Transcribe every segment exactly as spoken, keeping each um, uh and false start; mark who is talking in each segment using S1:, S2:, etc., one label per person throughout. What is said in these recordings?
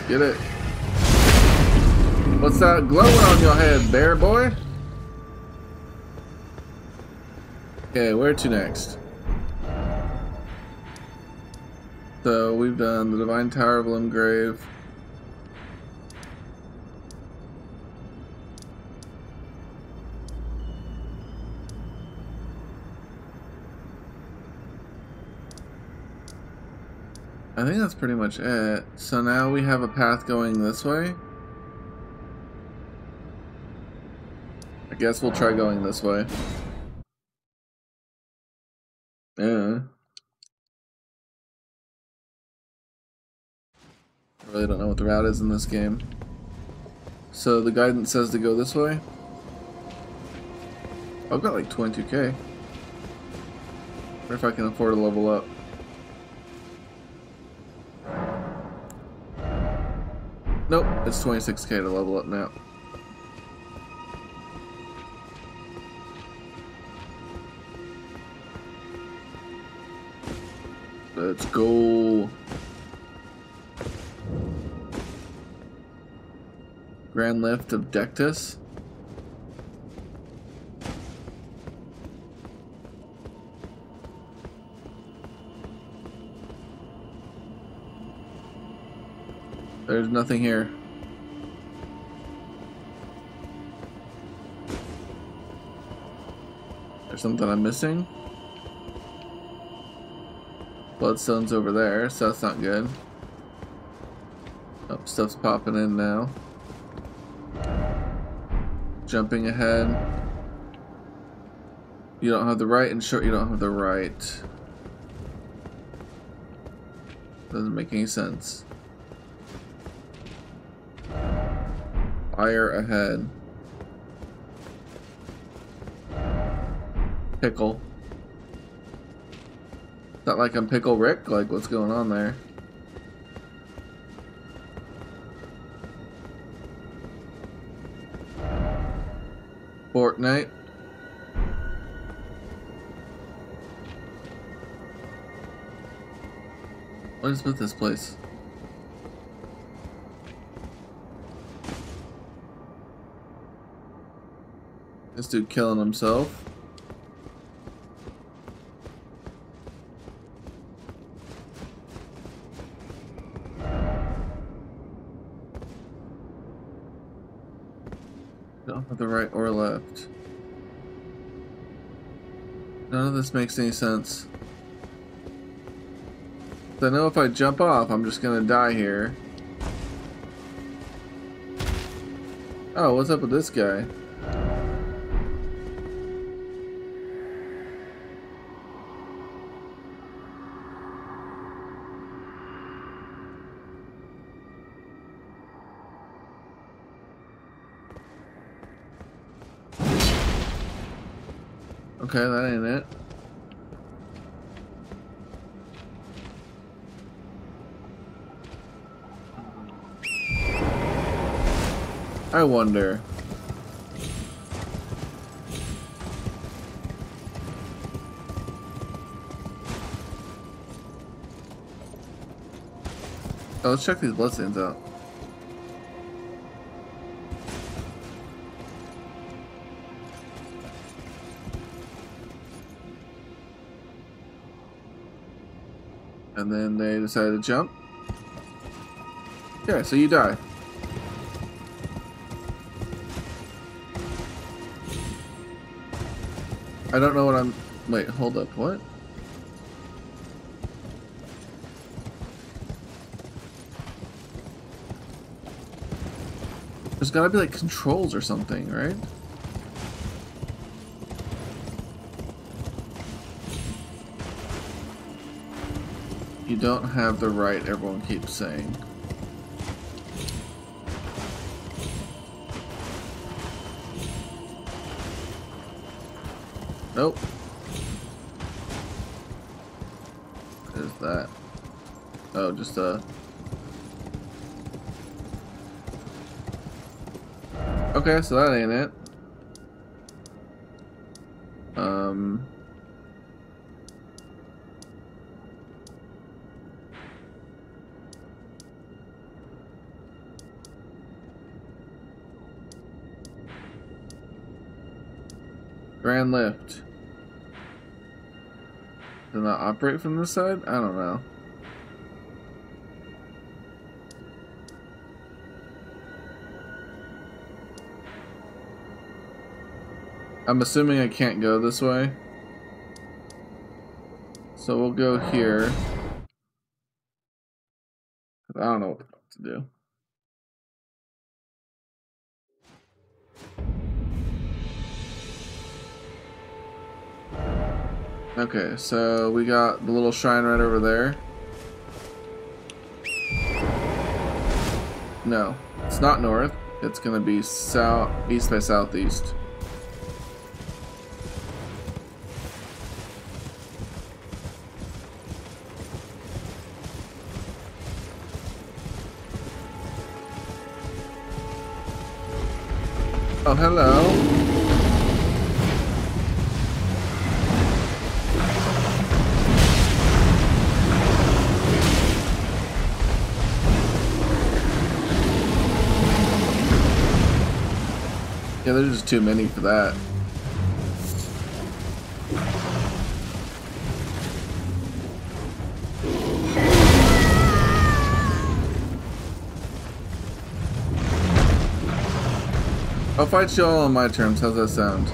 S1: Get it. What's that glowing on your head, bear boy? Okay, where to next? So we've done the Divine Tower of Limgrave. I think that's pretty much it. So now we have a path going this way. I guess we'll try going this way. Yeah. I really don't know what the route is in this game. So the guidance says to go this way. I've got like twenty-two K. Wonder if I can afford to level up. Nope, it's twenty-six K to level up now. Let's go. Grand Lift of Dectus. There's nothing here. There's something I'm missing. Bloodstone's over there, so that's not good. Oh, stuff's popping in now. Jumping ahead. You don't have the right, and short, you don't have the right. Doesn't make any sense. Fire ahead. Pickle. Is that like I'm Pickle Rick? Like, what's going on there? Fortnite. What is with this place? This dude killing himself. Don't have the right or left. None of this makes any sense. I know if I jump off, I'm just gonna die here. Oh, what's up with this guy? Okay, that ain't it. I wonder. Oh, let's check these bloodstains out. And then they decided to jump. Yeah, so you die. I don't know what I'm... Wait, hold up, what? There's gotta be like controls or something, right? You don't have the right, everyone keeps saying. Nope. What is that? Oh, just a... Okay, so that ain't it. Um... Grand lift. Does it not operate from this side? I don't know. I'm assuming I can't go this way. So we'll go here. I don't know what to do. Okay, so we got the little shrine right over there. No, it's not north. It's gonna be south, east by southeast. Oh, hello. Yeah, there's just too many for that. I'll fight you all on my terms. How's that sound?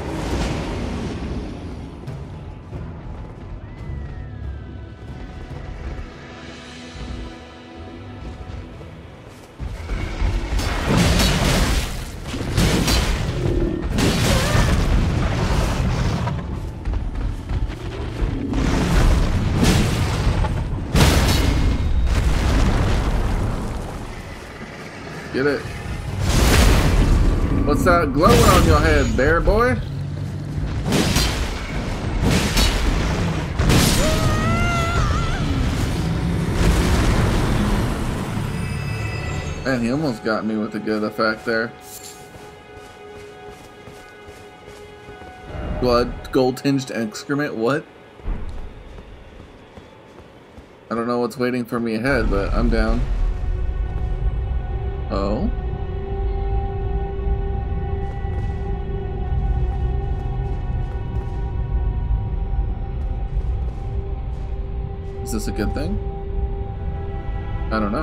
S1: Get it. What's that glowing on your head, bear boy? Man, he almost got me with a good effect there. Blood, gold-tinged excrement, what? I don't know what's waiting for me ahead, but I'm down. Oh? Is this a good thing? I don't know.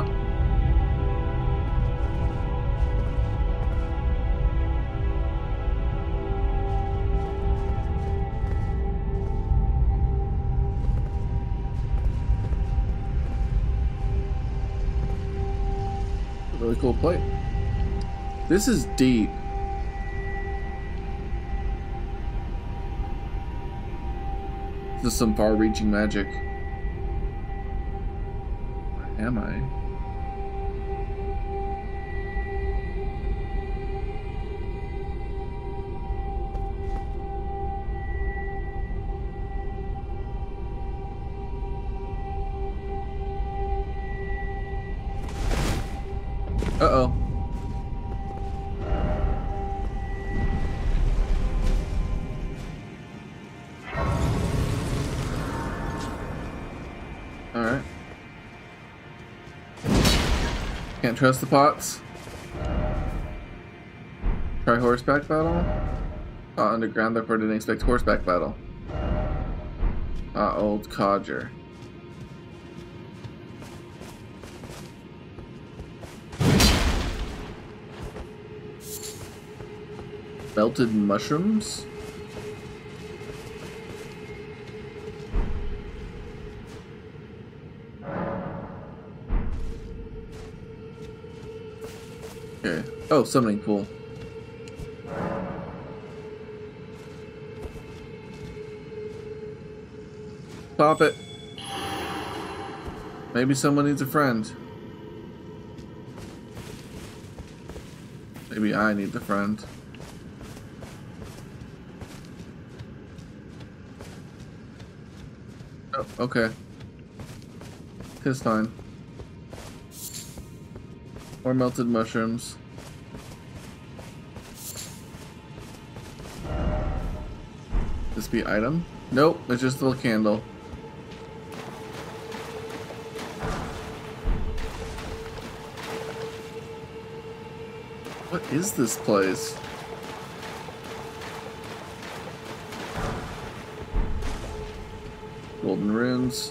S1: Really cool plate. This is deep. This is some far-reaching magic. Where am I? Uh-oh. Alright. Can't trust the pots. Try horseback battle? Uh, underground, therefore didn't expect horseback battle. Ah, uh, old codger. Melted mushrooms? Okay. Oh, summoning pool. Pop it. Maybe someone needs a friend. Maybe I need a friend. Oh, okay. It's fine. More melted mushrooms. This be item? Nope, it's just a little candle. What is this place? Golden runes.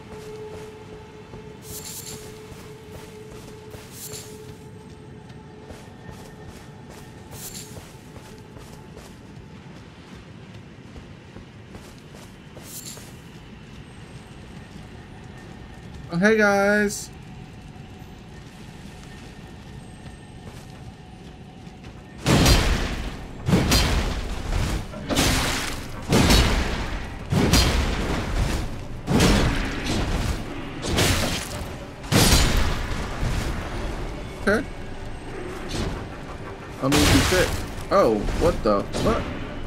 S1: Oh, hey guys! Okay. I'll make you fit. Oh, what the? What?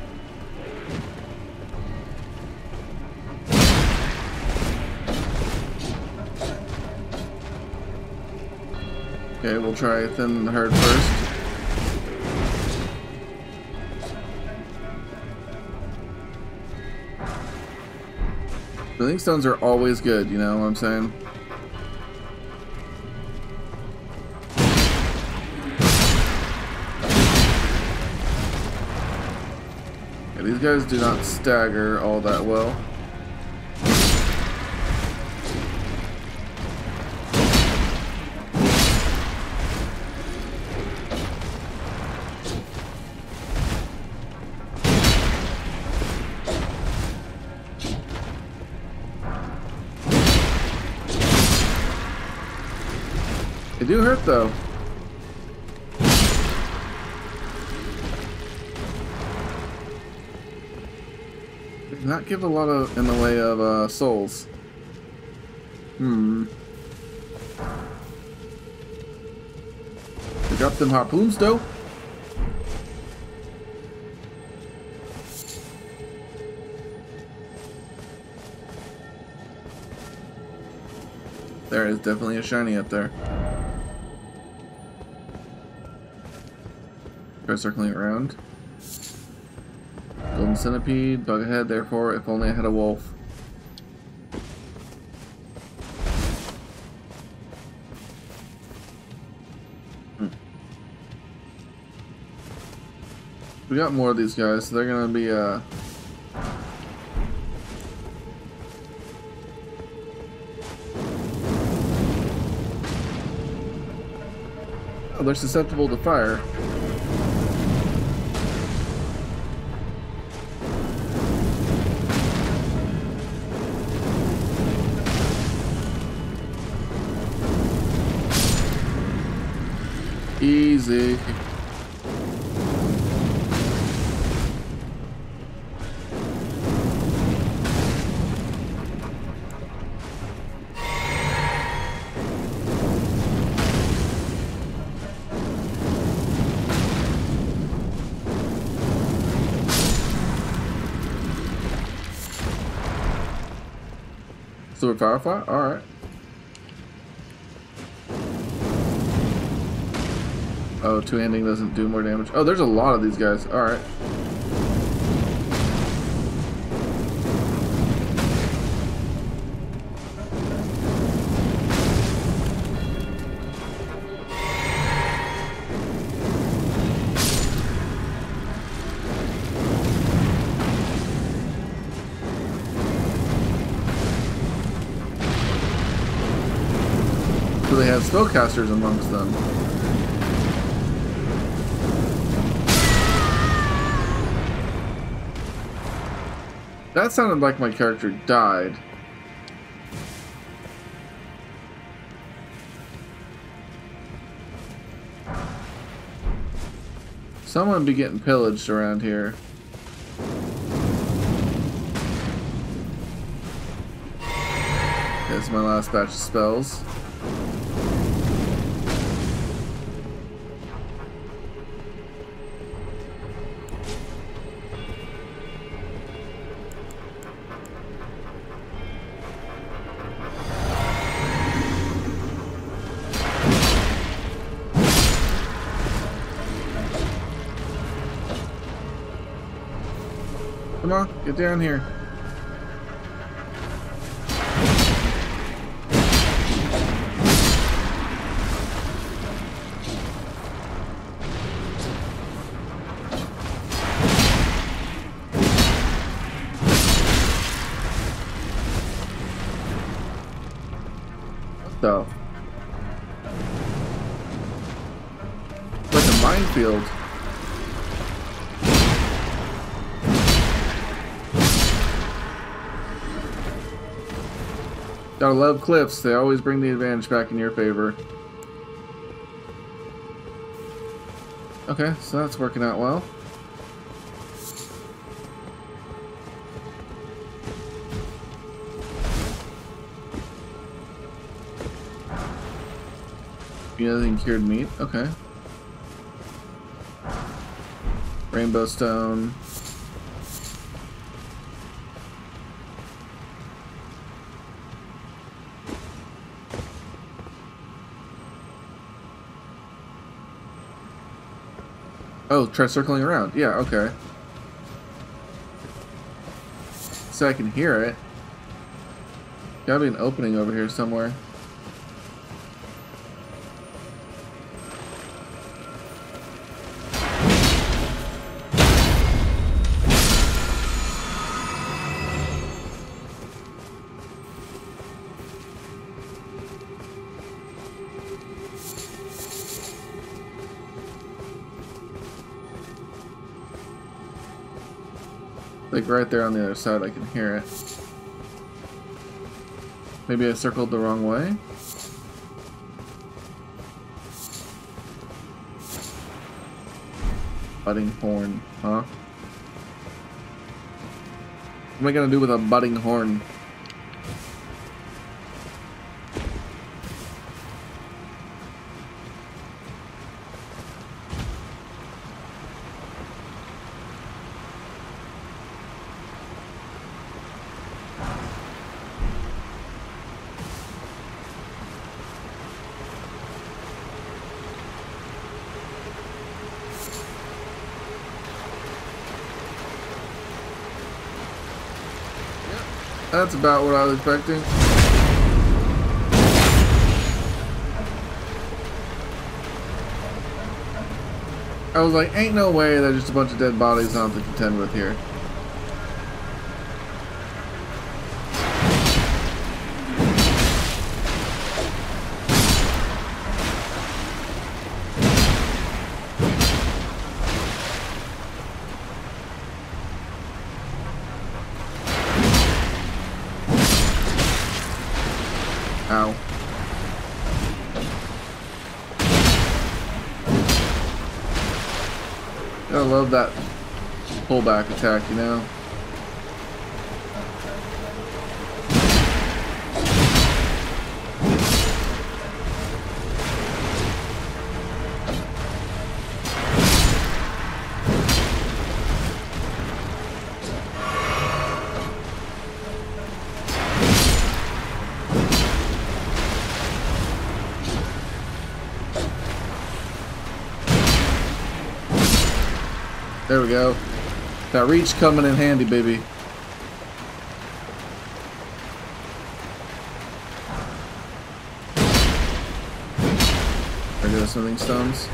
S1: Okay, we'll try thin the herd first. Building stones are always good, you know what I'm saying? Yeah, these guys do not stagger all that well. They do hurt though. They do not give a lot of in the way of uh, souls. Hmm. They dropped them harpoons though. There is definitely a shiny up there. Try circling around. Golden centipede, bug ahead, therefore, if only I had a wolf. Hmm. We got more of these guys, so they're gonna be, uh... oh, they're susceptible to fire. Easy. Silver Firefly? Alright. Oh, two-handing doesn't do more damage. Oh, there's a lot of these guys. Alright. So they have spellcasters amongst them. That sounded like my character died. Someone be getting pillaged around here. That's my last batch of spells. Come on, get down here. minefield. Gotta love cliffs. They always bring the advantage back in your favor. Okay, so that's working out well. Anything cured meat? Okay. Rainbow stone. Oh, try circling around. Yeah, okay. So I can hear it. Gotta be an opening over here somewhere. Like right there on the other side, I can hear it. Maybe I circled the wrong way? Budding horn, huh? What am I gonna do with a budding horn? That's about what I was expecting. I was like, ain't no way there's just a bunch of dead bodies I don't have to contend with here. Ow. I love that pullback attack, you know? There we go. That reach coming in handy, baby. There goes smithing stones.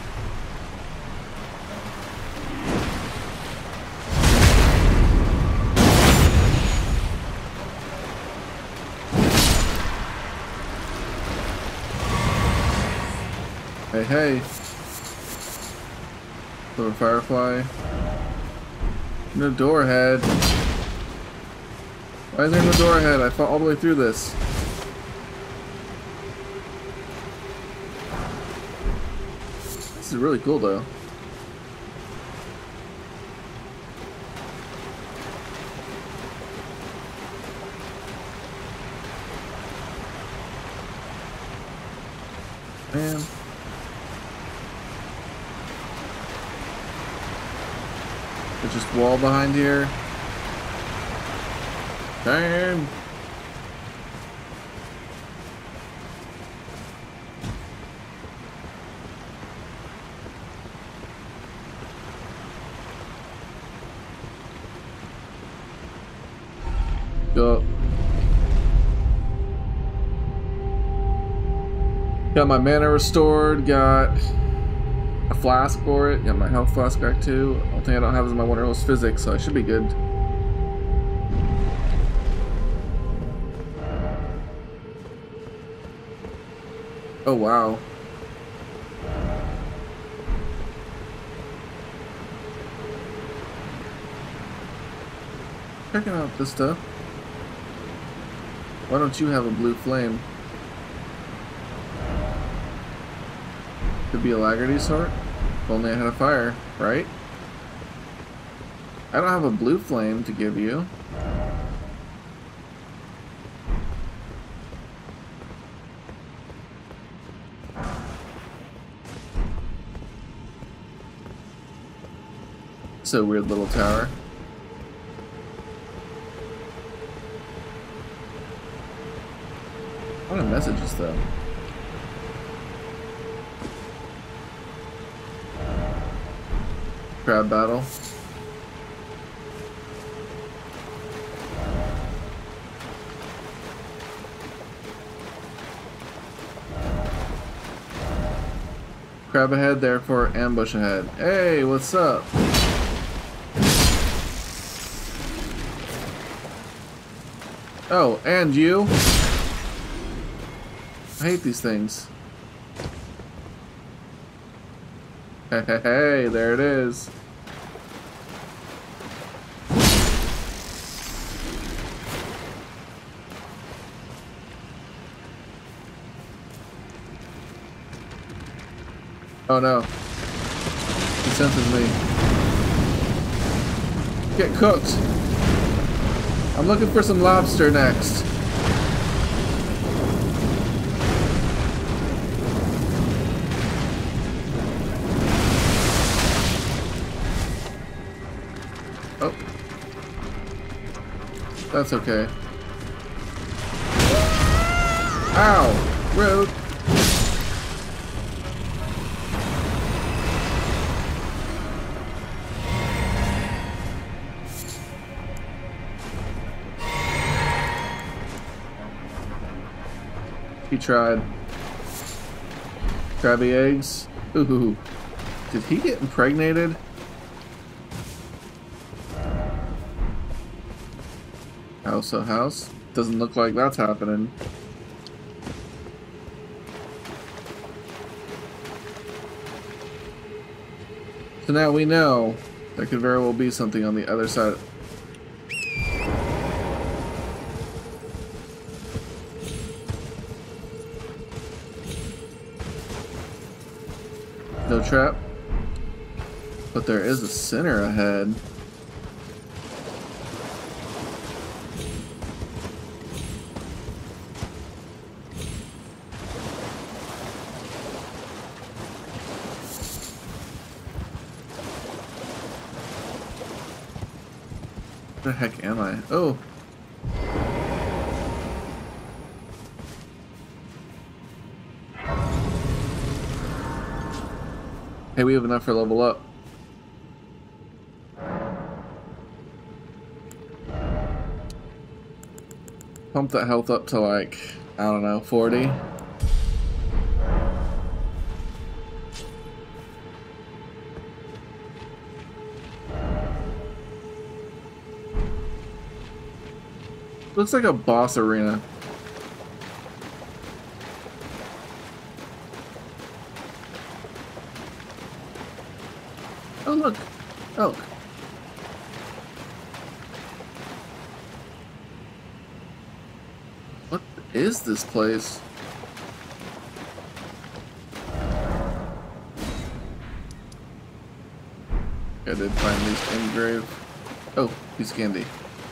S1: Hey, hey. Little firefly. No door ahead. Why is there no door ahead? I fought all the way through this. This is really cool though. Man. There's just wall behind here. Damn. Go. Got my mana restored, got a flask for it, got my health flask back too. The only thing I don't have is my Wonder Host physics, so I should be good. Oh wow. Checking out this stuff. Why don't you have a blue flame? Could be a Laggardy sort. If only I had a fire, right? I don't have a blue flame to give you. So weird little tower. What are messages though? Crab battle. Crab ahead, therefore ambush ahead. Hey, what's up? Oh, and you? I hate these things. Hey, hey, hey, there it is. Oh no. He senses me. Get cooked. I'm looking for some lobster next. Oh. That's okay. Ow! Rude. He tried. Crabby eggs. Ooh. Did he get impregnated? House of house? Doesn't look like that's happening. So now we know there could very well be something on the other side. No trap. But there is a sinner ahead. Where the heck am I? Oh. Hey, we have enough for level up. Pump that health up to like, I don't know, forty. Looks like a boss arena. Oh look, elk. What is this place? I did find these engraved. Oh, piece of candy.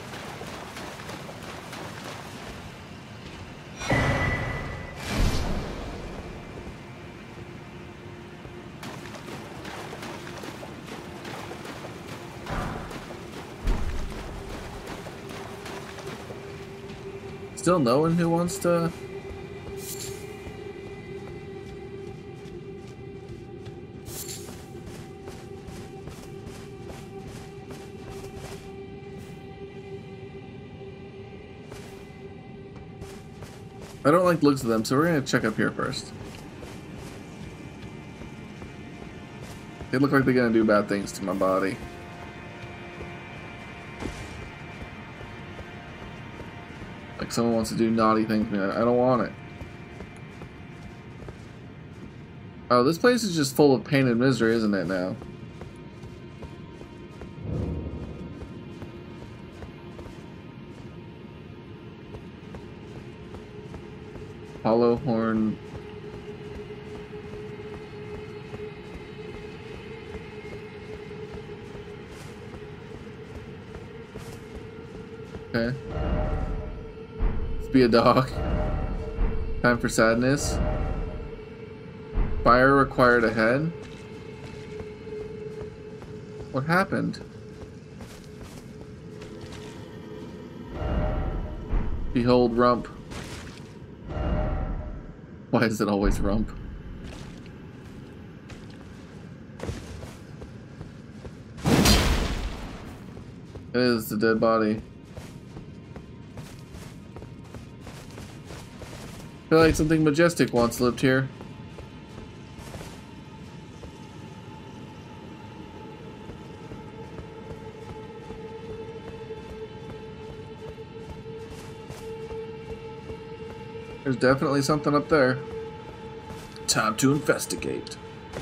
S1: Still no one who wants to... I don't like the looks of them, so we're gonna check up here first. They look like they're gonna do bad things to my body. Like someone wants to do naughty things to me. I don't want it. Oh, this place is just full of pain and misery, isn't it now? Hollow horn. Okay. Let's be a dog. Time for sadness. Fire required ahead. What happened? Behold rump. Why is it always rump? It is the dead body. I feel like something majestic once lived here. There's definitely something up there. Time to investigate.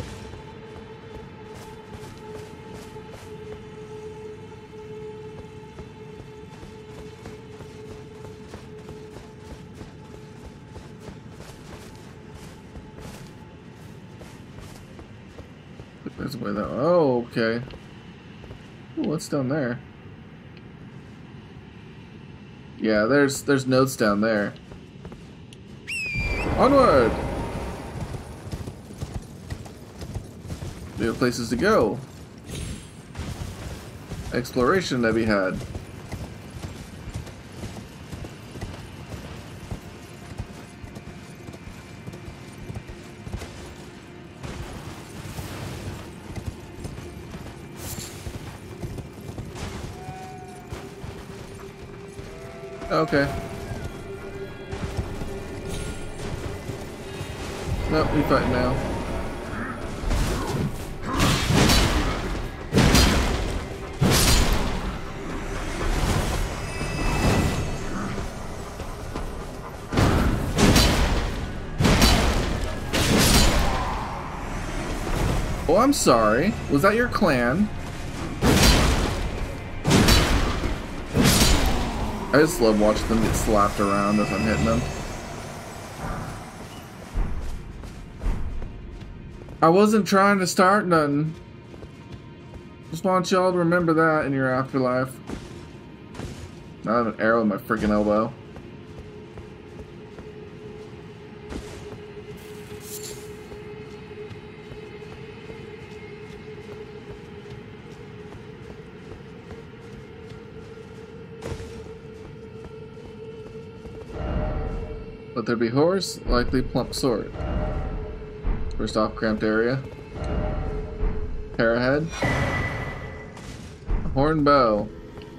S1: There's a way that. Oh, okay. Ooh, what's down there? Yeah, there's there's notes down there. Onward! We have places to go. Exploration to be had. Okay. Nope, we fight now. Oh, I'm sorry. Was that your clan? I just love watching them get slapped around as I'm hitting them. I wasn't trying to start nothing. Just want y'all to remember that in your afterlife. Not an arrow in my freaking elbow. Let there be horse, likely plump sword. First off, cramped area. Pair ahead. A horn bow.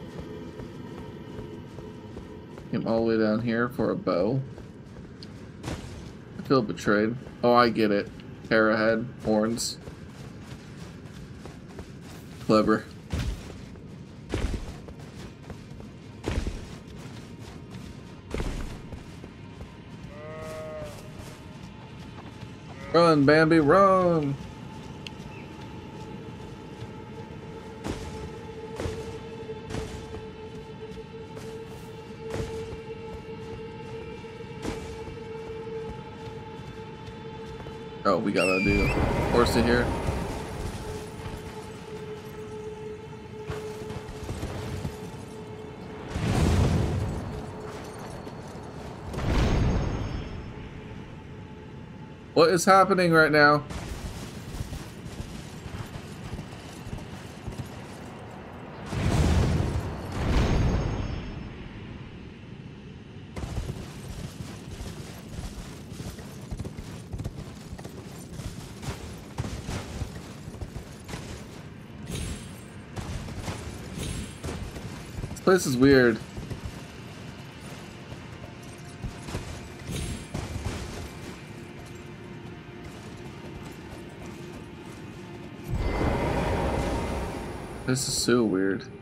S1: Came all the way down here for a bow. I feel betrayed. Oh, I get it. Pair ahead, horns. Clever. Run, Bambi, run! Oh, we gotta do horse in here. What is happening right now? This place is weird. This is so weird.